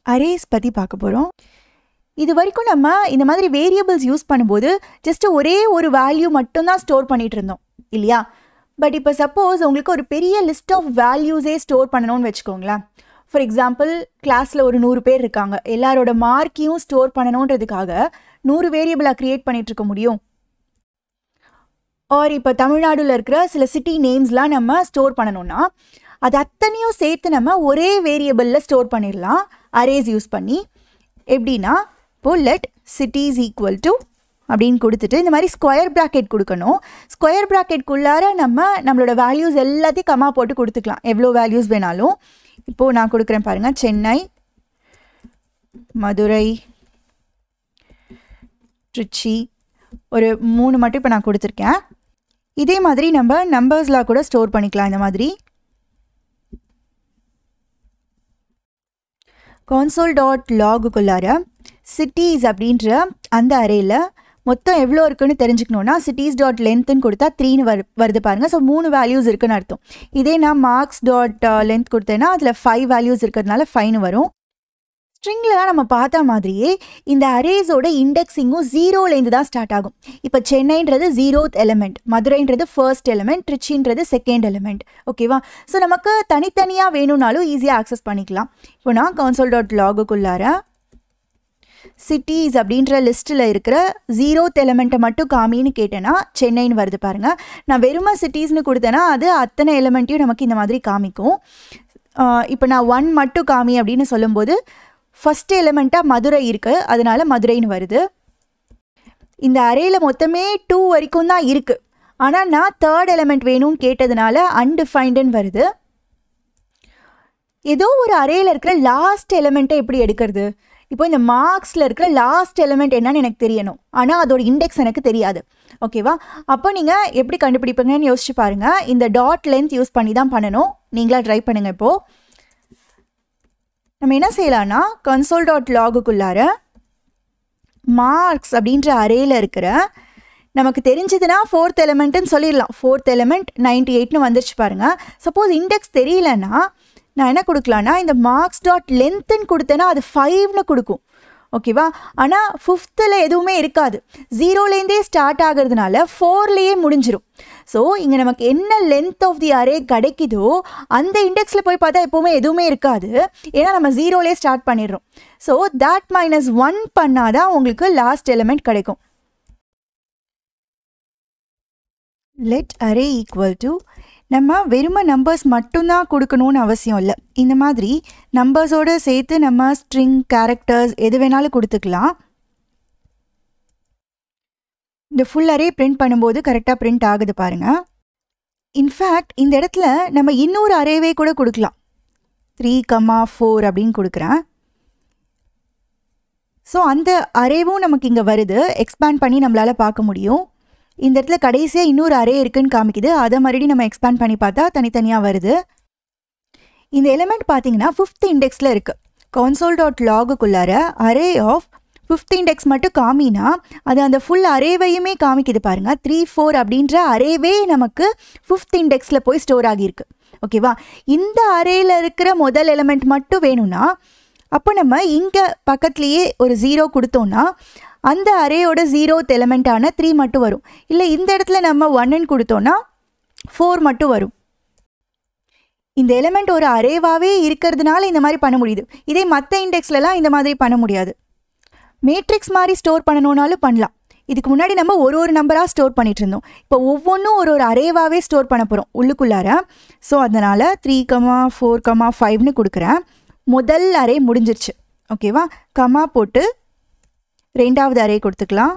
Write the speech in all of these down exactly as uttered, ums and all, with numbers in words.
Arrays பற்றி பார்க்க போகிறோம். இது வரைக்கும் நம்ம இந்த மாதிரி வேரியபிள்ஸ் யூஸ் பண்ணும்போது ஜஸ்ட்டு ஒரே ஒரு வேல்யூ மட்டும்தான் ஸ்டோர் பண்ணிகிட்டு இருந்தோம் இல்லையா? பட் இப்போ சப்போஸ் உங்களுக்கு ஒரு பெரிய லிஸ்ட் ஆஃப் வேல்யூஸே ஸ்டோர் பண்ணணும்னு வச்சுக்கோங்களேன். ஃபார் எக்ஸாம்பிள் கிளாஸில் ஒரு நூறு பேர் இருக்காங்க, எல்லாரோட மார்க்கையும் ஸ்டோர் பண்ணணுன்றதுக்காக நூறு வேரியபிளாக க்ரியேட் பண்ணிகிட்ருக்க முடியும். ஆர் இப்போ தமிழ்நாடுல இருக்கிற சில சிட்டி நேம்ஸ்லாம் நம்ம ஸ்டோர் பண்ணணும்னா அது அத்தனையும் சேர்த்து நம்ம ஒரே வேரியபிளில் ஸ்டோர் பண்ணிடலாம் அரேஸ் யூஸ் பண்ணி. எப்படின்னா இப்போது லெட் சிட்டிஸ் ஈக்குவல் டு அப்படின்னு கொடுத்துட்டு இந்த மாதிரி ஸ்கொயர் ப்ராக்கெட் கொடுக்கணும். ஸ்கொயர் ப்ராக்கெட்குள்ளார நம்ம நம்மளோட வேல்யூஸ் எல்லாத்தையும் கமா போட்டு கொடுத்துக்கலாம், எவ்வளோ வேல்யூஸ் வேணாலும். இப்போது நான் கொடுக்குறேன் பாருங்கள், சென்னை, மதுரை, திருச்சி, ஒரு மூணு மட்டும் இப்போ நான் கொடுத்துருக்கேன். இதே மாதிரி நம்ம நம்பர்ஸ்லாம் கூட ஸ்டோர் பண்ணிக்கலாம். இந்த மாதிரி console டாட் லாகுக்குள்ளார சிட்டிஸ் அப்படின்ற அந்த அரேயில் மொத்தம் எவ்வளோ இருக்குன்னு தெரிஞ்சுக்கணுன்னா சிட்டிஸ் டாட் லென்த்துன்னு கொடுத்தா த்ரீன்னு வரு வருது பாருங்கள். ஸோ மூணு வேல்யூஸ் இருக்குன்னு அர்த்தம். இதே நான் மார்க்ஸ் டாட் லென்த் கொடுத்தேன்னா அதில் ஃபைவ் வேல்யூஸ் இருக்கிறதுனால ஃபைவ்னு வரும். ஸ்ட்ரிங்கில் நம்ம பார்த்த மாதிரியே இந்த அரேஸோட இண்டெக்ஸிங்கும் ஜீரோலேருந்து தான் ஸ்டார்ட் ஆகும். இப்போ சென்னைன்றது ஜீரோத் எலிமெண்ட், மதுரைன்றது ஃபர்ஸ்ட் எலிமெண்ட், திருச்சின்றது செகண்ட் எலிமெண்ட். ஓகேவா? ஸோ நமக்கு தனித்தனியாக வேணும்னாலும் ஈஸியாக ஆக்சஸ் பண்ணிக்கலாம். இப்போ நான் console டாட் லாகுக்குள்ளார சிட்டிஸ் அப்படின்ற லிஸ்ட்டில் இருக்கிற ஜீரோத் எலிமெண்ட்டை மட்டும் காமின்னு கேட்டேன்னா சென்னைன்னு வருது பாருங்கள். நான் வெறுமை சிட்டிஸ்னு கொடுத்தேன்னா அது அத்தனை எலிமெண்ட்டையும் நமக்கு இந்த மாதிரி காமிக்கும். இப்போ நான் ஒன் மட்டும் காமி அப்படின்னு சொல்லும்போது ஃபஸ்ட் எலிமெண்ட்டாக மதுரை இருக்குது, அதனால மதுரைன்னு வருது. இந்த அரேயில் மொத்தமே டூ வரைக்கும் தான் இருக்குது, ஆனால் நான் தேர்ட் எலிமெண்ட் வேணும்னு கேட்டதுனால அன்டிஃபைண்டுன்னு வருது. ஏதோ ஒரு அரேயில் இருக்கிற லாஸ்ட் எலிமெண்ட்டை எப்படி எடுக்கிறது? இப்போ இந்த மார்க்ஸில் இருக்கிற லாஸ்ட் எலிமெண்ட் என்னன்னு எனக்கு தெரியணும், ஆனால் அதோட இண்டெக்ஸ் எனக்கு தெரியாது. ஓகேவா? அப்போ நீங்கள் எப்படி கண்டுபிடிப்பீங்கன்னு யோசிச்சு பாருங்கள். இந்த டாட் லென்த் யூஸ் பண்ணி தான் பண்ணணும். நீங்களா ட்ரை பண்ணுங்கள். இப்போது நம்ம என்ன செய்யலாம்னா console டாட் லாகுக்குள்ளார மார்க்ஸ் அப்படின்ற அரேயில் இருக்கிற நமக்கு தெரிஞ்சதுன்னா ஃபோர்த் எலிமெண்ட்டுன்னு சொல்லிடலாம். ஃபோர்த் எலிமெண்ட் நைன்டி எயிட்னு வந்துருச்சு பாருங்கள். சப்போஸ் இண்டெக்ஸ் தெரியலன்னா நான் என்ன கொடுக்கலான்னா இந்த மார்க்ஸ் டாட் லென்த்துன்னு கொடுத்தேன்னா அது ஃபைவ்னு கொடுக்கும். ஓகேவா? ஆனால் ஃபிஃப்த்தில் எதுவுமே இருக்காது, ஜீரோலேருந்தே ஸ்டார்ட் ஆகிறதுனால ஃபோர்லேயே முடிஞ்சிடும். ஸோ இங்கே நமக்கு என்ன லென்த் ஆஃப் தி அரே கிடைக்குதோ அந்த இண்டெக்ஸில் போய் பார்த்தா எப்போவுமே எதுவுமே இருக்காது, ஏன்னா நம்ம ஜீரோலேயே ஸ்டார்ட் பண்ணிடுறோம். ஸோ தேட் மைனஸ் ஒன் பண்ணாதான் உங்களுக்கு லாஸ்ட் எலிமெண்ட் கிடைக்கும். லெட் அரே ஈக்குவல் டு நம்ம வெறும நம்பர்ஸ் மட்டும்தான் கொடுக்கணும்னு அவசியம் இல்லை. இந்த மாதிரி நம்பர்ஸோடு சேர்த்து நம்ம ஸ்ட்ரிங், கேரக்டர்ஸ் எது வேணாலும் கொடுத்துக்கலாம். இந்த ஃபுல் அரே பிரிண்ட் பண்ணும்போது கரெக்டாக பிரிண்ட் ஆகுது பாருங்கள். இன்ஃபேக்ட் இந்த இடத்துல நம்ம இன்னொரு அரேவே கூட கொடுக்கலாம். த்ரீ கமா ஃபோர் அப்படின்னு கொடுக்குறேன். ஸோ அந்த அரேவும் நமக்கு இங்கே வருது, எக்ஸ்பேண்ட் பண்ணி நம்மளால் பார்க்க முடியும். இந்த இடத்துல கடைசியாக இன்னொரு அரே இருக்குன்னு காமிக்குது, அதை மறுபடியும் நம்ம எக்ஸ்பேண்ட் பண்ணி பார்த்தா தனித்தனியாக வருது. இந்த எலிமெண்ட் பார்த்தீங்கன்னா ஃபிஃப்த் இண்டெக்ஸில் இருக்குது. console டாட் லாகுக்குள்ளார அரே ஆஃப் ஃபிஃப்த் இண்டெக்ஸ் மட்டும் காமினா அது அந்த ஃபுல் அரேவையுமே காமிக்குது பாருங்கள். த்ரீ ஃபோர் அப்படின்ற அரேவே நமக்கு ஃபிஃப்த் இண்டெக்ஸில் போய் ஸ்டோர் ஆகியிருக்கு. ஓகேவா? இந்த அரேயில் இருக்கிற முதல் எலிமெண்ட் மட்டும் வேணும்னா அப்போ நம்ம இங்கே பக்கத்துலேயே ஒரு ஜீரோ கொடுத்தோன்னா அந்த அரேயோட ஜீரோத் எலிமெண்ட்டான த்ரீ மட்டும் வரும். இல்லை இந்த இடத்துல நம்ம ஒன்னு கொடுத்தோன்னா ஃபோர் மட்டும் வரும். இந்த எலிமெண்ட் ஒரு அரேவாகவே இருக்கிறதுனால இந்த மாதிரி பண்ண முடியுது. இதே மற்ற இண்டெக்ஸ்லலாம் இந்த மாதிரி பண்ண முடியாது. மேட்ரிக்ஸ் மாதிரி ஸ்டோர் பண்ணணுன்னாலும் பண்ணலாம். இதுக்கு முன்னாடி நம்ம ஒரு ஒரு நம்பராக ஸ்டோர் பண்ணிட்டு இருந்தோம். இப்போ ஒவ்வொன்றும் ஒரு ஒரு அரேவாகவே ஸ்டோர் பண்ண போகிறோம் உள்ளுக்குள்ளார. ஸோ அதனால் த்ரீ கமா ஃபோர் கமா ஃபைவ்னு கொடுக்குறேன். முதல் அரே முடிஞ்சிருச்சு. ஓகேவா? கமா போட்டு ரெண்டாவது அரே கொடுத்துக்கலாம்.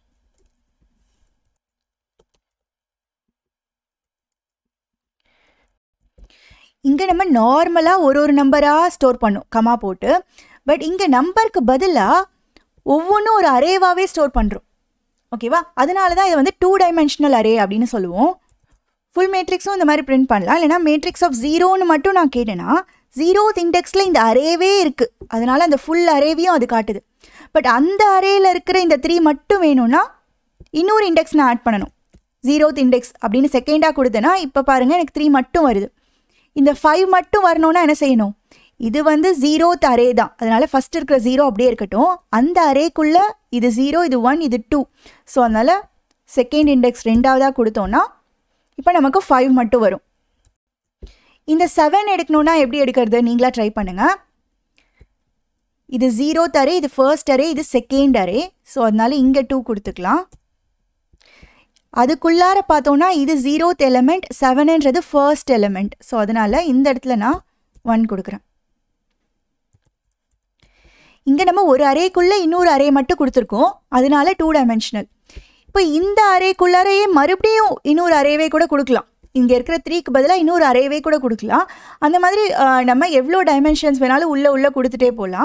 இங்கே நம்ம நார்மலாக ஒரு ஒரு நம்பராக ஸ்டோர் பண்ணோம் கமா போட்டு. பட் இங்கே நம்பருக்கு பதிலாக ஒவ்வொன்றும் ஒரு அரேவாகவே ஸ்டோர் பண்ணுறோம். ஓகேவா? அதனால தான் இதை வந்து டூ டைமென்ஷனல் அரே அப்படின்னு சொல்லுவோம். ஃபுல் மேட்ரிக்ஸும் இந்த மாதிரி பிரிண்ட் பண்ணலாம். இல்லைனா மேட்ரிக்ஸ் ஆஃப் ஜீரோன்னு மட்டும் நான் கேட்டேன்னா ஜீரோத் இண்டெக்ஸில் இந்த அரேவே இருக்குது, அதனால் அந்த ஃபுல் அரேவையும் அது காட்டுது. பட் அந்த அரேயில் இருக்கிற இந்த த்ரீ மட்டும் வேணும்னா இன்னொரு இண்டெக்ஸ் நான் ஆட் பண்ணணும். ஜீரோத் இண்டெக்ஸ் அப்படின்னு செகண்டாக கொடுத்தேன்னா இப்போ பாருங்கள் எனக்கு த்ரீ மட்டும் வருது. இந்த ஃபைவ் மட்டும் வரணும்னா என்ன செய்யணும்? இது வந்து ஜீரோத் அரே தான், அதனால் ஃபஸ்ட் இருக்கிற ஜீரோ அப்படியே இருக்கட்டும். அந்த அரேக்குள்ளே இது ஜீரோ, இது ஒன், இது டூ. ஸோ அதனால் செகண்ட் இண்டெக்ஸ் ரெண்டாவதாக கொடுத்தோன்னா இப்போ நமக்கு ஃபைவ் மட்டும் வரும். இந்த செவன் எடுக்கணுன்னா எப்படி எடுக்கிறது நீங்களா ட்ரை பண்ணுங்கள். இது ஜீரோத் அரே, இது ஃபர்ஸ்ட் அரே, இது செகண்ட் அரே. ஸோ அதனால இங்கே டூ கொடுத்துக்கலாம். அதுக்குள்ளார பார்த்தோன்னா இது ஜீரோத் எலிமெண்ட், செவனுன்றது ஃபர்ஸ்ட் எலிமெண்ட். ஸோ அதனால் இந்த இடத்துல நான் ஒன் கொடுக்குறேன். இங்கே நம்ம ஒரு அரேக்குள்ளே இன்னொரு அரே மட்டும் கொடுத்துருக்கோம், அதனால டூ டைமென்ஷனல். இப்போ இந்த அரேக்குள்ளாரையே மறுபடியும் இன்னொரு அரேவே கூட கொடுக்கலாம். இங்கே இருக்கிற த்ரீக்கு பதிலாக இன்னொரு அரேவே கூட கொடுக்கலாம். அந்த மாதிரி நம்ம எவ்வளோ டைமென்ஷன்ஸ் வேணாலும் உள்ளே உள்ளே கொடுத்துட்டே போகலாம்.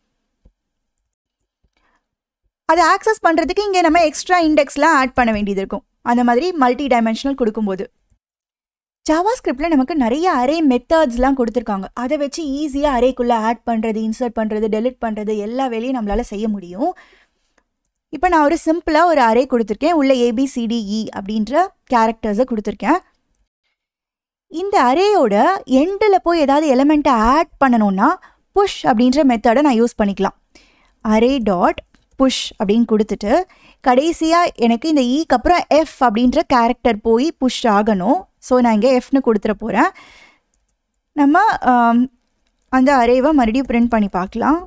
அதை ஆக்சஸ் பண்ணுறதுக்கு இங்கே நம்ம எக்ஸ்ட்ரா இண்டெக்ஸ்லாம் ஆட் பண்ண வேண்டியது இருக்கும், அந்த மாதிரி மல்டி டைமென்ஷனல் கொடுக்கும்போது. ஜாவாஸ்கிரிப்டில் நமக்கு நிறைய அரே மெத்தட்ஸ்லாம் கொடுத்துருக்காங்க. அதை வச்சு ஈஸியாக அரேக்குள்ளே ஆட் பண்ணுறது, இன்சர்ட் பண்ணுறது, டெலிட் பண்ணுறது எல்லா வேலையும் நம்மளால் செய்ய முடியும். இப்போ நான் ஒரு சிம்பிளாக ஒரு அரே கொடுத்துருக்கேன், உள்ள ஏபிசிடிஇ அப்படின்ற கேரக்டர்ஸை கொடுத்துருக்கேன். இந்த அரேயோட எண்டில் போய் ஏதாவது எலிமெண்ட்டை ஆட் பண்ணணுன்னா புஷ் அப்படின்ற மெத்தடை நான் யூஸ் பண்ணிக்கலாம். அரே டாட் புஷ் அப்படின்னு கொடுத்துட்டு கடைசியாக எனக்கு இந்த ஈக்கு அப்புறம் எஃப் அப்படின்ற கேரக்டர் போய் புஷ் ஆகணும். ஸோ நான் இங்கே எஃப்னு கொடுத்துட போகிறேன். நம்ம அந்த அரேவை மறுபடியும் பிரிண்ட் பண்ணி பார்க்கலாம்.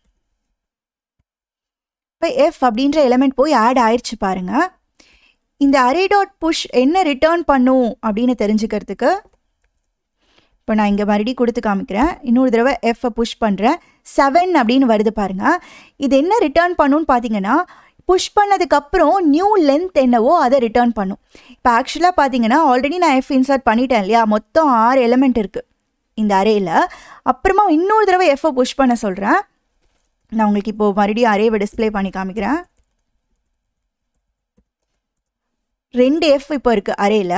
இப்போ எஃப் அப்படின்ற எலிமெண்ட் போய் ஆட் ஆயிடுச்சு பாருங்கள். இந்த அரே டாட் புஷ் என்ன ரிட்டர்ன் பண்ணும் அப்படின்னு தெரிஞ்சுக்கிறதுக்கு இப்போ நான் இங்கே மறுபடியும் கொடுத்து காமிக்கிறேன். இன்னொரு தடவை எஃப்பை புஷ் பண்ணுறேன், செவன் அப்படின்னு வருது பாருங்கள். இது என்ன ரிட்டர்ன் பண்ணுன்னு பார்த்தீங்கன்னா, புஷ் பண்ணதுக்கப்புறம் நியூ லென்த் என்னவோ அதை ரிட்டர்ன் பண்ணும். இப்போ ஆக்சுவலாக பார்த்தீங்கன்னா ஆல்ரெடி நான் எஃப் இன்சர்ட் பண்ணிட்டேன் இல்லையா, மொத்தம் ஆறு எலிமெண்ட் இருக்குது இந்த அரேயில். அப்புறமா இன்னொரு தடவை எஃப்பை புஷ் பண்ண சொல்கிறேன். நான் உங்களுக்கு இப்போது மறுபடியும் அரேவை டிஸ்பிளே பண்ணி காமிக்கிறேன். ரெண்டு எஃப் இப்போ இருக்குது அரேயில்.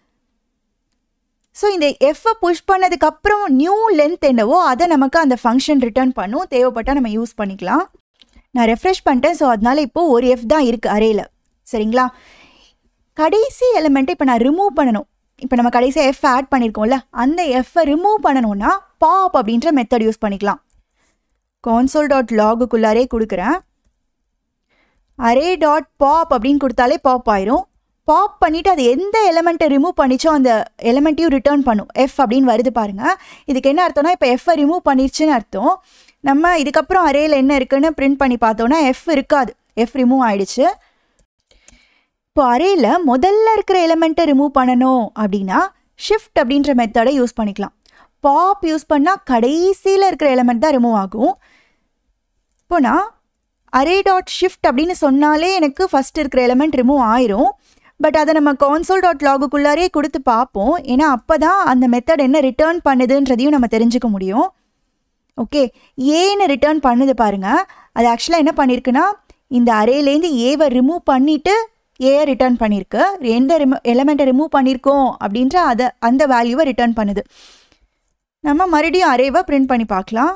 ஸோ இந்த எஃப்பை புஷ் பண்ணதுக்கப்புறம் நியூ லென்த் என்னவோ அதை நமக்கு அந்த ஃபங்க்ஷன் ரிட்டர்ன் பண்ணும். தேவைப்பட்டால் நம்ம யூஸ் பண்ணிக்கலாம். நான் ரெஃப்ரெஷ் பண்ணிட்டேன். ஸோ அதனால் இப்போது ஒரு எஃப் தான் இருக்குது அரேயில். சரிங்களா? கடைசி எலிமெண்ட்டை இப்போ நான் ரிமூவ் பண்ணணும். இப்போ நம்ம கடைசியாக எஃப் ஆட் பண்ணியிருக்கோம்ல, அந்த எஃப்பை ரிமூவ் பண்ணணும்னா பாப் அப்படின்ற மெத்தட் யூஸ் பண்ணிக்கலாம். console டாட் லாகுக்குள்ளாரே கொடுக்குறேன். அரே டாட் பாப் அப்படின்னு கொடுத்தாலே பாப் ஆயிரும். பாப் பண்ணிவிட்டு அது எந்த எலிமெண்ட்டை ரிமூவ் பண்ணிச்சோ அந்த எலிமெண்ட்டையும் ரிட்டர்ன் பண்ணும். எஃப் அப்படின்னு வருது பாருங்கள். இதுக்கு என்ன அர்த்தம்னா இப்போ எஃப்பை ரிமூவ் பண்ணிடுச்சுன்னு அர்த்தம். நம்ம இதுக்கப்புறம் அரேயில் என்ன இருக்குன்னு பிரிண்ட் பண்ணி பார்த்தோன்னா எஃப் இருக்காது, எஃப் ரிமூவ் ஆகிடுச்சு. இப்போ அரேயில் முதல்ல இருக்கிற எலிமெண்ட்டை ரிமூவ் பண்ணணும் அப்படின்னா ஷிஃப்ட் அப்படின்ற மெத்தடை யூஸ் பண்ணிக்கலாம். பாப் யூஸ் பண்ணால் கடைசியில் இருக்கிற எலிமெண்ட் தான் ரிமூவ் ஆகும். இப்போ நான் அரே டாட் ஷிஃப்ட் அப்படின்னு சொன்னாலே எனக்கு ஃபஸ்ட் இருக்கிற எலிமெண்ட் ரிமூவ் ஆயிரும். பட் அதை நம்ம console டாட் லாகுக்குள்ளாரே கொடுத்து பார்ப்போம். ஏன்னா அப்போ தான் அந்த மெத்தட் என்ன ரிட்டர்ன் பண்ணுதுன்றதையும் நம்ம தெரிஞ்சுக்க முடியும். ஓகே, ஏன்னு ரிட்டர்ன் பண்ணுது பாருங்கள். அது ஆக்சுவலாக என்ன பண்ணியிருக்குன்னா இந்த அரேலேருந்து ஏவை ரிமூவ் பண்ணிவிட்டு ஏயை ரிட்டர்ன் பண்ணியிருக்கு. எந்த ரிமூ எலிமெண்ட்டை ரிமூவ் பண்ணியிருக்கோம் அப்படின்ற அதை அந்த வேல்யூவை ரிட்டர்ன் பண்ணுது. நம்ம மறுபடியும் அரேவை பிரிண்ட் பண்ணி பார்க்கலாம்.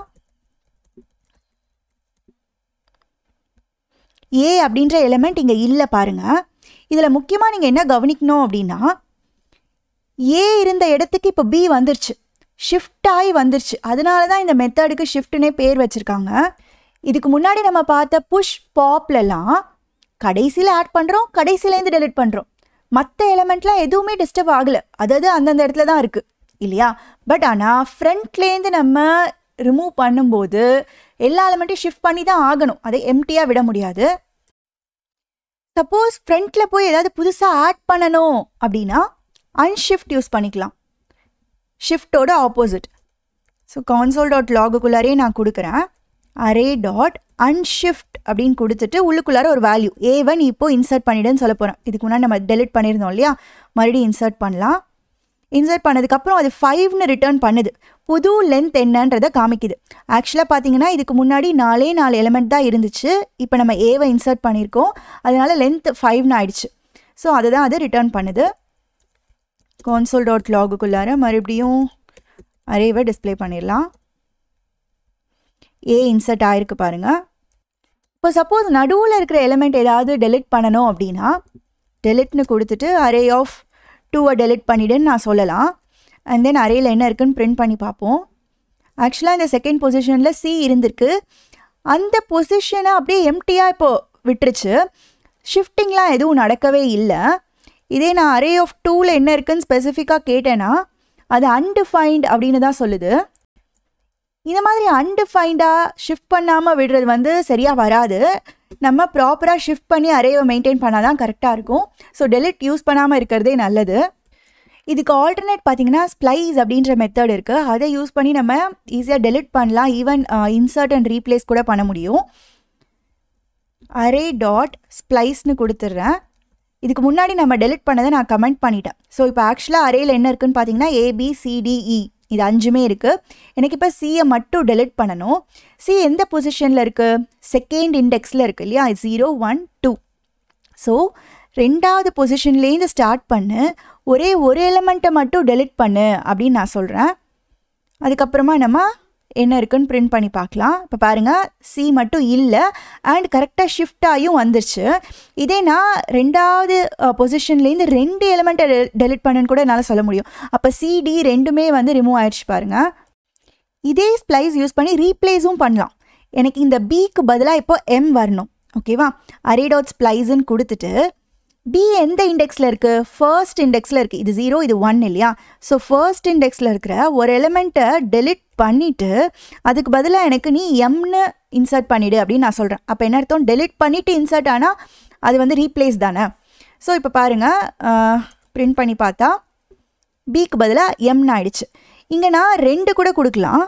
ஏ அப்படின்ற எலிமெண்ட் இங்கே இல்லை பாருங்கள். இதில் முக்கியமாக நீங்கள் என்ன கவனிக்கணும் அப்படின்னா, ஏ இருந்த இடத்துக்கு இப்போ பி வந்துருச்சு, ஷிஃப்ட் ஆகி வந்துருச்சு. அதனால தான் இந்த மெத்தடுக்கு ஷிஃப்ட்னே பேர் வச்சுருக்காங்க. இதுக்கு முன்னாடி நம்ம பார்த்த புஷ் பாப்லலாம் கடைசியில் ஆட் பண்ணுறோம், கடைசியிலேருந்து டெலிட் பண்ணுறோம். மற்ற எலிமெண்ட்லாம் எதுவுமே டிஸ்டர்ப் ஆகலை, அதாவது அந்தந்த இடத்துல தான் இருக்குது இல்லையா. பட் ஆனால் ஃப்ரண்ட்லேருந்து நம்ம ரிமூவ் பண்ணும்போது எல்லா எலிமெண்ட்டையும் ஷிஃப்ட் பண்ணி தான் ஆகணும், அதை எம்டியாக விட முடியாது. சப்போஸ் ஃப்ரண்ட்டில் போய் ஏதாவது புதுசாக ஆட் பண்ணணும் அப்படின்னா அன்ஷிஃப்ட் யூஸ் பண்ணிக்கலாம், ஷிஃப்டோட ஆப்போசிட். ஸோ console டாட் லாகுக்குள்ளாரே நான் கொடுக்குறேன். அரே டாட் அன்ஷிஃப்ட் அப்படின்னு கொடுத்துட்டு உள்ளுக்குள்ளார ஒரு வேல்யூ ஏவன் இப்போது இன்சர்ட் பண்ணிவிடுன்னு சொல்ல போகிறேன். இதுக்கு முன்னாடி நம்ம டெலிட் பண்ணியிருந்தோம் இல்லையா, மறுபடியும் இன்சர்ட் பண்ணலாம். இன்சர்ட் பண்ணதுக்கப்புறம் அது ஃபைவ்னு ரிட்டர்ன் பண்ணுது. புது லென்த் என்னன்றதை காமிக்குது. ஆக்சுவலாக பார்த்தீங்கன்னா இதுக்கு முன்னாடி நாலே நாலு எலிமெண்ட் தான் இருந்துச்சு. இப்போ நம்ம ஏவை இன்சர்ட் பண்ணியிருக்கோம், அதனால லென்த் ஃபைவ்னு ஆயிடுச்சு. ஸோ அதுதான் அது ரிட்டர்ன் பண்ணுது. console டாட் லாகுக்குள்ளார மறுபடியும் அரேவை டிஸ்பிளே பண்ணிடலாம். ஏ இன்சர்ட் ஆகிருக்கு பாருங்கள். இப்போ சப்போஸ் நடுவில் இருக்கிற எலிமெண்ட் ஏதாவது டெலிட் பண்ணணும் அப்படின்னா டெலிட்னு கொடுத்துட்டு அரே ஆஃப் டூவை டெலிட் பண்ணிவிடுன்னு நான் சொல்லலாம். அண்ட் தென் அரேயில் என்ன இருக்குன்னு பிரிண்ட் பண்ணி பார்ப்போம். ஆக்சுவலாக இந்த செகண்ட் பொசிஷனில் சி இருந்திருக்கு. அந்த பொசிஷனை அப்படியே எம்டியாக இப்போது விட்டுருச்சு. ஷிஃப்டிங்லாம் எதுவும் நடக்கவே இல்லை. இதே நான் அரே ஆஃப் டூவில் என்ன இருக்குன்னு ஸ்பெசிஃபிக்காக கேட்டேன்னா அது அன்டிஃபைன்ட் அப்படின்னு தான் சொல்லுது. இந்த மாதிரி அன்டிஃபைண்டாக ஷிஃப்ட் பண்ணாமல் விடுறது வந்து சரியாக வராது. நம்ம ப்ராப்பராக ஷிஃப்ட் பண்ணி அரேவை மெயின்டைன் பண்ணால் தான் கரெக்டாக இருக்கும். ஸோ டெலிட் யூஸ் பண்ணாமல் இருக்கிறதே நல்லது. இதுக்கு ஆல்டர்னேட் பார்த்தீங்கன்னா ஸ்ப்ளைஸ் அப்படின்ற மெத்தட் இருக்குது. அதை யூஸ் பண்ணி நம்ம ஈஸியாக டெலிட் பண்ணலாம். ஈவன் இன்சர்ட் அண்ட் ரீப்ளேஸ் கூட பண்ண முடியும். அரே டாட் ஸ்ப்ளைஸ்னு கொடுத்துட்றேன். இதுக்கு முன்னாடி நம்ம டெலிட் பண்ணதை நான் கமெண்ட் பண்ணிட்டேன். ஸோ இப்போ ஆக்சுவலாக அரேயில் என்ன இருக்குன்னு பார்த்தீங்கன்னா ஏபிசிடிஇ இது அஞ்சுமே இருக்குது. எனக்கு இப்போ சியை மட்டும் டெலிட் பண்ணணும். சி எந்த பொசிஷனில் இருக்குது? செகண்ட் இண்டெக்ஸில் இருக்குது இல்லையா? Zero one two. ஸோ ரெண்டாவது பொசிஷன்லேருந்து ஸ்டார்ட் பண்ணு, ஒரே ஒரு எலிமெண்ட்டை மட்டும் டெலிட் பண்ணு அப்படின்னு நான் சொல்கிறேன். அதுக்கப்புறமா நம்ம என்ன இருக்குன்னு பிரிண்ட் பண்ணி பார்க்கலாம். இப்போ பாருங்கள், சி மட்டும் இல்லை அண்ட் கரெக்டாக ஷிஃப்ட் ஆகியும் வந்துருச்சு. இதே நான் ரெண்டாவது பொசிஷன்லேருந்து ரெண்டு எலிமெண்ட்டை டெலிட் பண்ணுன்னு கூட என்னால் சொல்ல முடியும். அப்போ சிடி ரெண்டுமே வந்து ரிமூவ் ஆயிடுச்சு பாருங்கள். இதே ஸ்ப்ளைஸ் யூஸ் பண்ணி ரீப்ளேஸும் பண்ணலாம். எனக்கு இந்த பிக்கு பதிலாக இப்போ எம் வரணும். ஓகேவா? அரே டாட் ஸ்ப்ளைஸ்ன்னு கொடுத்துட்டு பி எந்த இண்டெக்ஸில் இருக்குது? ஃபர்ஸ்ட் இண்டெக்ஸில் இருக்குது. இது ஜீரோ, இது ஒன் இல்லையா? ஸோ ஃபர்ஸ்ட் இண்டெக்ஸில் இருக்கிற ஒரு எலிமெண்ட்டை டெலிட் பண்ணிவிட்டு அதுக்கு பதிலாக எனக்கு நீ எம்னு இன்சர்ட் பண்ணிவிடு அப்படின்னு நான் சொல்கிறேன். அப்போ என்ன அர்த்தம்? டெலிட் பண்ணிவிட்டு இன்சர்ட் ஆனால் அது வந்து ரீப்ளேஸ் தானே. ஸோ இப்போ பாருங்கள், பிரிண்ட் பண்ணி பார்த்தா பிக்கு பதிலாக எம்னு ஆயிடுச்சு. இங்கே நான் ரெண்டு கூட கொடுக்கலாம்.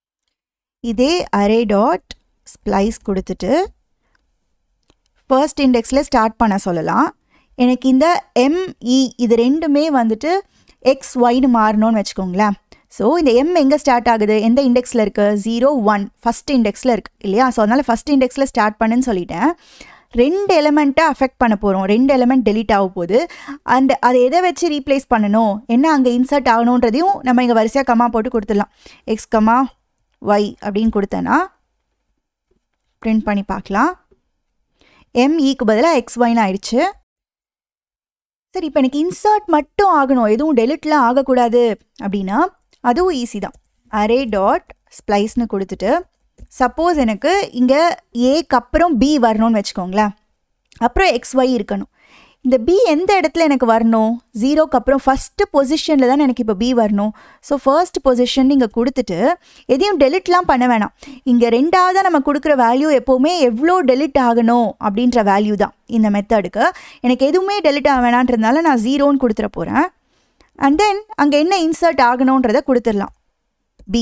இதே அரே டாட் ஸ்ப்ளைஸ் கொடுத்துட்டு ஃபர்ஸ்ட் இண்டெக்ஸில் ஸ்டார்ட் பண்ண சொல்லலாம். எனக்கு இந்த எம்இ இது ரெண்டுமே வந்துட்டு எக்ஸ் ஒய்னு மாறணும்னு வச்சுக்கோங்களேன். ஸோ இந்த எம் எங்கே ஸ்டார்ட் ஆகுது? எந்த இண்டெக்ஸில் இருக்குது? ஜீரோ ஒன் ஃபஸ்ட் இண்டெக்ஸில் இருக்குது இல்லையா? ஸோ அதனால் ஃபஸ்ட் இண்டெக்ஸில் ஸ்டார்ட் பண்ணுன்னு சொல்லிட்டேன். ரெண்டு எலிமெண்ட்டை அஃபெக்ட் பண்ண போகிறோம். ரெண்டு எலிமெண்ட் டெலீட் ஆக போகுது. அண்ட் அதை எதை வச்சு ரீப்ளேஸ் பண்ணணும், என்ன அங்கே இன்சர்ட் ஆகணுன்றதையும் நம்ம இங்கே வரிசையாக கமா போட்டு கொடுத்துடலாம். எக்ஸ் கமா ஒய் அப்படின்னு கொடுத்தேன்னா பிரிண்ட் பண்ணி பார்க்கலாம். எம்இக்கு பதிலாக எக்ஸ் ஒய்னு ஆயிடுச்சு. சரி, இப்போ எனக்கு இன்சர்ட் மட்டும் ஆகணும், எதுவும் டெலிட்லாம் ஆகக்கூடாது அப்படின்னா அதுவும் ஈஸி தான். அரே டாட் ஸ்ப்ளைஸ்னு கொடுத்துட்டு சப்போஸ் எனக்கு இங்கே ஏக்கு அப்புறம் பி வரணும்னு வச்சுக்கோங்களேன். அப்புறம் எக்ஸ் ஒய் இருக்கணும். இந்த பி எந்த இடத்துல எனக்கு வரணும்? ஜீரோக்கு அப்புறம் ஃபஸ்ட்டு பொசிஷனில் தான் எனக்கு இப்போ பி வரணும். ஸோ ஃபர்ஸ்ட் பொசிஷன் இங்கே கொடுத்துட்டு எதையும் டெலிட்லாம் பண்ண வேணாம். இங்கே ரெண்டாவதாக நம்ம கொடுக்குற வேல்யூ எப்போவுமே எவ்வளோ டெலிட் ஆகணும் அப்படின்ற வேல்யூ தான் இந்த மெத்தடுக்கு. எனக்கு எதுவுமே டெலிட் ஆக வேணான்றதுனால நான் ஜீரோன்னு கொடுத்துட போகிறேன். அண்ட் தென் அங்கே என்ன இன்சர்ட் ஆகணுன்றதை கொடுத்துடலாம், பி.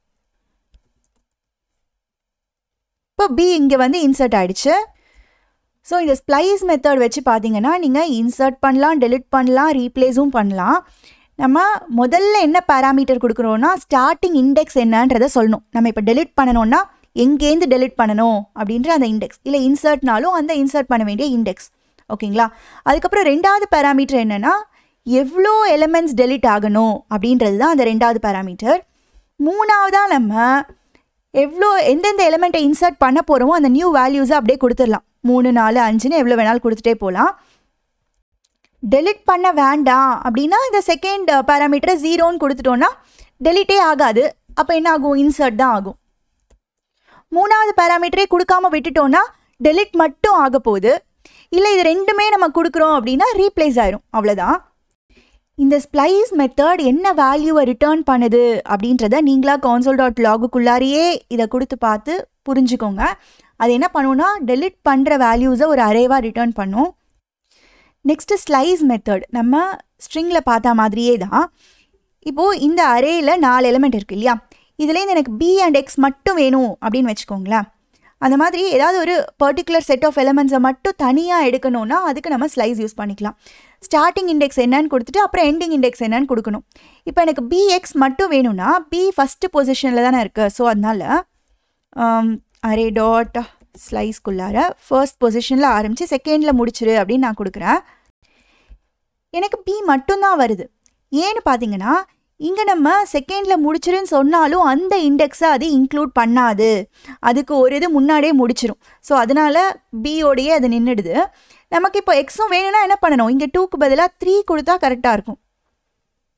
இப்போ பி இங்கே வந்து இன்சர்ட் ஆகிடுச்சு. ஸோ இந்த ஸ்ப்ளைஸ் மெத்தட் வச்சு பார்த்தீங்கன்னா நீங்கள் இன்சர்ட் பண்ணலாம், டெலிட் பண்ணலாம், ரீப்ளேஸும் பண்ணலாம். நம்ம முதல்ல என்ன பேராமீட்டர் கொடுக்குறோன்னா ஸ்டார்டிங் இண்டெக்ஸ் என்னன்றதை சொல்லணும். நம்ம இப்போ டெலிட் பண்ணணும்னா எங்கேருந்து டெலிட் பண்ணணும் அப்படின்ற அந்த இண்டெக்ஸ், இல்லை இன்சர்ட்னாலும் அந்த இன்சர்ட் பண்ண வேண்டிய இண்டெக்ஸ். ஓகேங்களா? அதுக்கப்புறம் ரெண்டாவது பேராமீட்டர் என்னென்னா எவ்வளோ எலிமெண்ட்ஸ் டெலிட் ஆகணும் அப்படின்றது தான் அந்த ரெண்டாவது பேராமீட்டர். மூணாவதாக நம்ம எவ்வளோ எந்தெந்த எலிமெண்ட்டை இன்சர்ட் பண்ண போகிறோமோ அந்த நியூ வேல்யூஸை அப்படியே கொடுத்துடலாம். மூணு நாலு அஞ்சுன்னு எவ்வளோ வேணாலும் கொடுத்துட்டே போகலாம். டெலிட் பண்ண வேண்டாம் அப்படின்னா இந்த செகண்ட் பேராமீட்டரை ஜீரோன்னு கொடுத்துட்டோன்னா டெலிட்டே ஆகாது. அப்போ என்ன ஆகும்? இன்சர்ட் தான் ஆகும். மூணாவது பேராமீட்டரே கொடுக்காம விட்டுட்டோன்னா டெலிட் மட்டும் ஆக போகுது. இல்லை இது ரெண்டுமே நம்ம கொடுக்குறோம் அப்படின்னா ரீப்ளேஸ் ஆயிரும். அவ்வளோதான். இந்த ஸ்ப்ளைஸ் மெத்தட் என்ன வேல்யூவை ரிட்டர்ன் பண்ணுது அப்படின்றத நீங்களாக கான்சோல் டாட் லாகுக்குள்ளாரியே இதை கொடுத்து பார்த்து புரிஞ்சுக்கோங்க. அது என்ன பண்ணுன்னா டெலிட் பண்ணுற வேல்யூஸை ஒரு அரேவாக ரிட்டர்ன் பண்ணும். நெக்ஸ்ட்டு ஸ்லைஸ் மெத்தட் நம்ம ஸ்ட்ரிங்கில் பார்த்தா மாதிரியே தான். இப்போது இந்த அரேயில் நாலு எலிமெண்ட் இருக்குது இல்லையா? இதுலேருந்து எனக்கு பி அண்ட் எக்ஸ் மட்டும் வேணும் அப்படின்னு வச்சுக்கோங்களேன். அந்த மாதிரி ஏதாவது ஒரு பர்டிகுலர் செட் ஆஃப் எலிமெண்ட்ஸை மட்டும் தனியாக எடுக்கணும்னா அதுக்கு நம்ம ஸ்லைஸ் யூஸ் பண்ணிக்கலாம். ஸ்டார்டிங் இண்டெக்ஸ் என்னன்னு கொடுத்துட்டு அப்புறம் எண்டிங் இண்டெக்ஸ் என்னன்னு கொடுக்கணும். இப்போ எனக்கு பி எக்ஸ் மட்டும் வேணும்னா பி ஃபஸ்ட்டு பொசிஷனில் தானே இருக்குது. ஸோ அதனால் அரே டாட் ஸ்லைஸ்க்குள்ளார ஃபர்ஸ்ட் பொசிஷனில் ஆரம்பித்து செகண்டில் முடிச்சிரு அப்படின்னு நான் கொடுக்குறேன். எனக்கு பி மட்டும்தான் வருது. ஏன்னு பார்த்தீங்கன்னா இங்கே நம்ம செகண்டில் முடிச்சிருன்னு சொன்னாலும் அந்த இண்டெக்ஸை அது இன்க்ளூட் பண்ணாது. அதுக்கு ஒரு இது முன்னாடியே முடிச்சிடும். ஸோ அதனால் பியோடையே அது நின்றுடுது. நமக்கு இப்போ எக்ஸும் வேணும்னா என்ன பண்ணணும்? இங்கே டூக்கு பதிலாக த்ரீ கொடுத்தா கரெக்டாக இருக்கும்.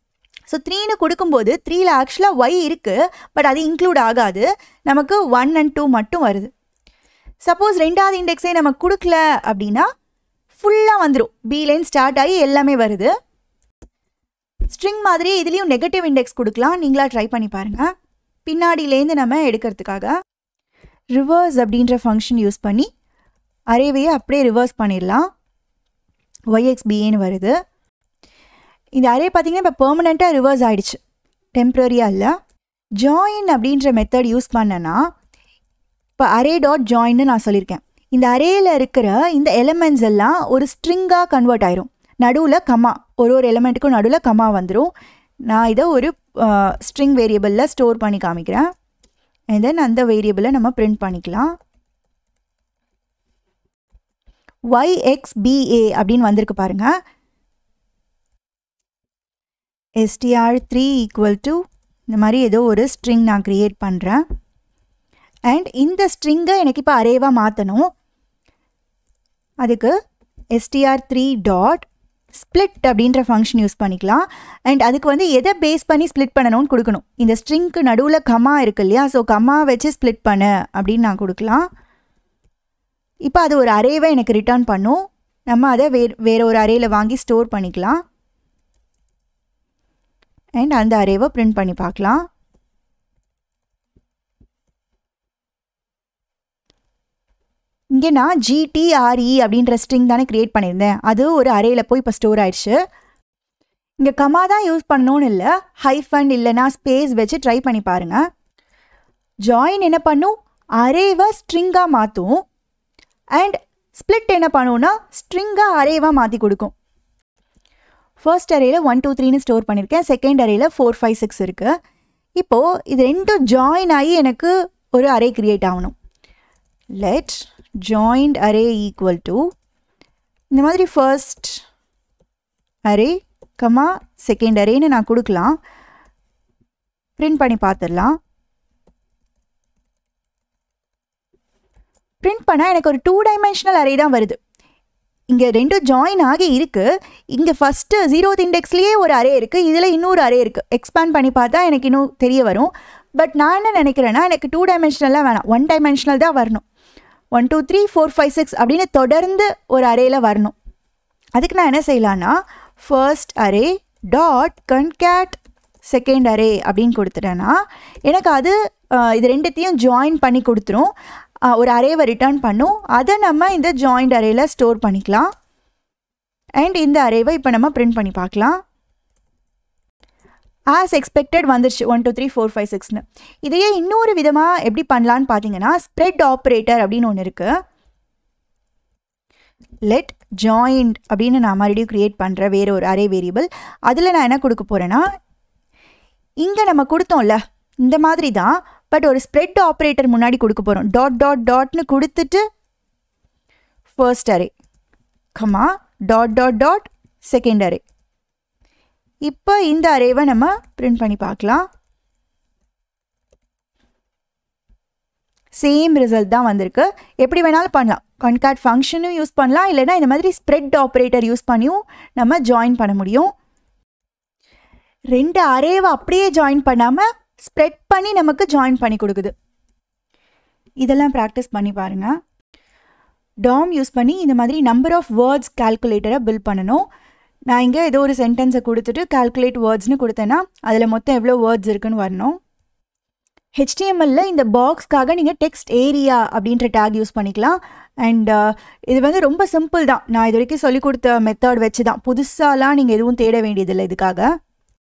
ஸோ த்ரீன்னு கொடுக்கும்போது த்ரீல ஆக்சுவலாக ஒய் இருக்குது, பட் அது இன்க்ளூட் ஆகாது, நமக்கு ஒன் அண்ட் டூ மட்டும் வருது. சப்போஸ் ரெண்டாவது இண்டெக்ஸே நமக்கு கொடுக்கல அப்படின்னா ஃபுல்லாக வந்துடும், பிலேருந்து ஸ்டார்ட் ஆகி எல்லாமே வருது. ஸ்ட்ரிங் மாதிரியே இதுலேயும் நெகட்டிவ் இண்டெக்ஸ் கொடுக்கலாம், நீங்களாக ட்ரை பண்ணி பாருங்கள். பின்னாடியிலேருந்து நம்ம எடுக்கிறதுக்காக ரிவர்ஸ் அப்படின்ற ஃபங்க்ஷன் யூஸ் பண்ணி அரேவையே அப்படியே ரிவர்ஸ் பண்ணிடலாம். ஒய்எக்ஸ்பிஏன்னு வருது. இந்த அரே பார்த்திங்கன்னா இப்போ பெர்மனெண்ட்டாக ரிவர்ஸ் ஆகிடுச்சு, டெம்ப்ரரியாக இல்லை. ஜாயின் அப்படின்ற மெத்தட் யூஸ் பண்ணேன்னா இப்போ அரே டாட் ஜாயின்னு நான் சொல்லியிருக்கேன். இந்த அரேயில் இருக்கிற இந்த எலிமெண்ட்ஸ் எல்லாம் ஒரு ஸ்ட்ரிங்காக கன்வெர்ட் ஆயிரும். நடுவில் கமா, ஒரு ஒரு எலிமெண்ட்டுக்கும் நடுவில் கமா வந்துடும். நான் இதை ஒரு ஸ்ட்ரிங் வேரியபிளில் ஸ்டோர் பண்ணி காமிக்கிறேன். அண்ட் தென் அந்த வேரியபிளை நம்ம பிரிண்ட் பண்ணிக்கலாம். ஒய்எக்ஸ்பிஏ அப்படின்னு வந்திருக்கு பாருங்கள். எஸ்டிஆர் த்ரீ ஈக்குவல் டு இந்த மாதிரி ஏதோ ஒரு ஸ்ட்ரிங் நான் க்ரியேட் பண்ணுறேன். அண்ட் இந்த ஸ்ட்ரிங்கை எனக்கு இப்போ அரேவாக மாற்றணும். அதுக்கு எஸ்டிஆர் த்ரீ டாட் ஸ்ப்ளிட் அப்படின்ற ஃபங்க்ஷன் யூஸ் பண்ணிக்கலாம். அண்ட் அதுக்கு வந்து எதை பேஸ் பண்ணி ஸ்ப்ளிட் பண்ணணும்னு கொடுக்கணும். இந்த ஸ்ட்ரிங்க்கு நடுவில் கமா இருக்கு இல்லையா, ஸோ கமா வச்சு ஸ்ப்ளிட் பண்ணு அப்படின்னு நான் கொடுக்கலாம். இப்போ அது ஒரு அரேவை எனக்கு ரிட்டர்ன் பண்ணும். நம்ம அதை வே வேறு ஒரு அரேயில் வாங்கி ஸ்டோர் பண்ணிக்கலாம். அண்ட் அந்த அரேவை பிரிண்ட் பண்ணி பார்க்கலாம். இங்கே நான் ஜிடிஆர்இ அப்படின்ற ஸ்ட்ரிங் தானே க்ரியேட் பண்ணியிருந்தேன், அது ஒரு அரேயில் போய் இப்போ ஸ்டோர் ஆயிடுச்சு. இங்கே கமா தான் யூஸ் பண்ணணும்னு இல்லை, ஹைஃபன் இல்லைனா ஸ்பேஸ் வச்சு ட்ரை பண்ணி பாருங்கள். ஜாயின் என்ன பண்ணும், அரேவை ஸ்ட்ரிங்காக மாற்றும். அண்ட் ஸ்ப்ளிட் என்ன பண்ணுன்னா ஸ்ட்ரிங்காக அரேவாக மாற்றி கொடுக்கும். ஃபர்ஸ்ட் அரேயில் ஒன் டூ த்ரீன்னு ஸ்டோர் பண்ணியிருக்கேன், செகண்ட் அரேயில் ஃபோர் ஃபைவ் சிக்ஸ் இருக்குது. இப்போது இது ரெண்டும் ஜாயின் ஆகி எனக்கு ஒரு அரே க்ரியேட் ஆகணும். Let joint array equal to இந்த மாதிரி ஃபர்ஸ்ட் அரே கமா செகண்ட் அரேன்னு நான் கொடுக்கலாம். பிரிண்ட் பண்ணி பார்த்துடலாம். பிரிண்ட் பண்ணால் எனக்கு ஒரு டூ டைமென்ஷனல் அரே தான் வருது. இங்கே ரெண்டும் ஜாயின் ஆகி இருக்குது. இங்கே ஃபஸ்ட்டு ஜீரோத் இண்டெக்ஸ்லேயே ஒரு அரே இருக்குது, இதில் இன்னொரு அரே இருக்குது. எக்ஸ்பேண்ட் பண்ணி பார்த்தா எனக்கு இன்னும் தெரிய வரும். பட் நான் என்ன நினைக்கிறேன்னா எனக்கு டூ டைமென்ஷனலாக வேணாம், ஒன் டைமென்ஷனல் தான் வரணும். One two three four five six அப்படின்னு தொடர்ந்து ஒரு அரேயில் வரணும். அதுக்கு நான் என்ன செய்யலான்னா first array dot concat second array அப்படின்னு கொடுத்துட்டேன்னா எனக்கு அது இது ரெண்டுத்தையும் ஜாயின் பண்ணி கொடுத்துரும், ஒரு அரேவை ரிட்டர்ன் பண்ணும். அதை நம்ம இந்த ஜாயிண்ட் அரேயில் ஸ்டோர் பண்ணிக்கலாம். அண்ட் இந்த அரேவை இப்போ நம்ம பிரிண்ட் பண்ணி பார்க்கலாம். ஆஸ் எக்ஸ்பெக்டட் வந்துருச்சு one two three four five சிக்ஸ்னு. இதையே இன்னொரு விதமாக எப்படி பண்ணலான்னு பார்த்தீங்கன்னா ஸ்ப்ரெட் ஆப்ரேட்டர் அப்படின்னு ஒன்று இருக்குது. லெட் ஜாயிண்ட் அப்படின்னு நான் மறுபடியும் க்ரியேட் பண்ணுற வேறு ஒரு அரே வேரியபிள். அதில் நான் என்ன கொடுக்க போகிறேன்னா இங்கே நம்ம கொடுத்தோம்ல இந்த மாதிரி தான், பட் ஒரு ஸ்ப்ரெட் ஆப்ரேட்டர் முன்னாடி கொடுக்க போகிறோம். டாட் டாட் டாட்னு கொடுத்துட்டு first array comma dot dot dot second array. இப்போ இந்த அரேவை நம்ம பிரிண்ட் பண்ணி பார்க்கலாம். சேம் ரிசல்ட் தான் வந்திருக்கு. எப்படி வேணாலும் பண்ணலாம், concat ஃபங்க்ஷனும் யூஸ் பண்ணலாம், இல்லைனா இந்த மாதிரி ஸ்ப்ரெட் ஆப்ரேட்டர் யூஸ் பண்ணியும் நம்ம ஜாயின் பண்ண முடியும். ரெண்டு அரேவை அப்படியே ஜாயின் பண்ணாமல் ஸ்ப்ரெட் பண்ணி நமக்கு ஜாயின் பண்ணி கொடுக்குது. இதெல்லாம் ப்ராக்டிஸ் பண்ணி பாருங்கள். டாம் யூஸ் பண்ணி இந்த மாதிரி நம்பர் ஆஃப் வேர்ட்ஸ் கால்குலேட்டரை பில்ட் பண்ணணும். நான் இங்கே ஏதோ ஒரு சென்டென்ஸை கொடுத்துட்டு கால்குலேட் வேர்ட்ஸ்னு கொடுத்தேன்னா அதில் மொத்தம் எவ்வளோ வேர்ட்ஸ் இருக்குன்னு வரணும். ஹெச்டிஎம்எல்ல இந்த பாக்ஸ்க்காக நீங்கள் டெக்ஸ்ட் ஏரியா அப்படின்ற டேக் யூஸ் பண்ணிக்கலாம். அண்ட் இது வந்து ரொம்ப சிம்பிள் தான், நான் இது வரைக்கும் சொல்லிக் கொடுத்த மெத்தட் வச்சு தான், புதுசாலாம் நீங்கள் எதுவும் தேட வேண்டியதில்லை இதுக்காக.